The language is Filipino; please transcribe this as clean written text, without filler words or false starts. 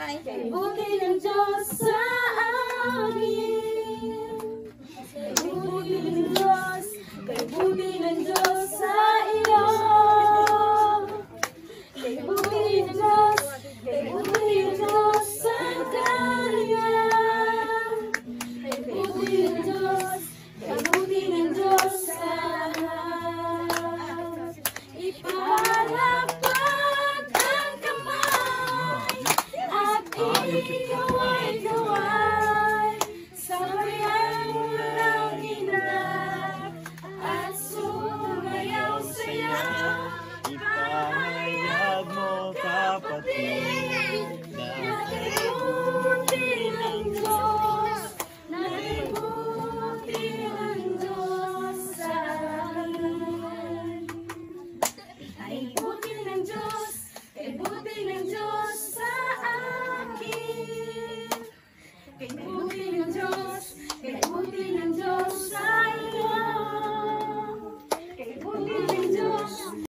Kay buti ng Diyos sa amin. Kay buti ng Diyos, kay buti ng Diyos sa iyo. Kay buti ng Diyos, kay buti ng Diyos sa kanya. Kay buti ng Diyos, kay buti ng Diyos sa lahat. Ipalapag ang kamay at ikaw